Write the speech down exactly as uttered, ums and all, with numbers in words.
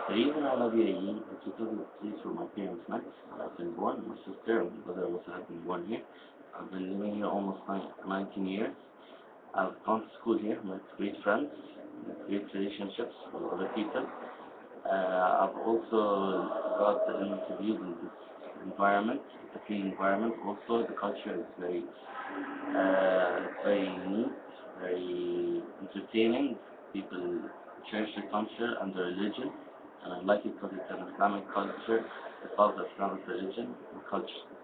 The reason I love U A E is because it's the place where my parents met. I've been born, my sister and brother also have been born here. I've been living here almost nine, nineteen years. I've gone to school here, met great friends, met great relationships with other people. Uh, I've also got interviewed in this environment, it's a clean environment. Also, the culture is very, uh, very neat, very entertaining. People cherish their culture and their religion, and I like it because it's an Islamic culture. It follows the Islamic religion and culture.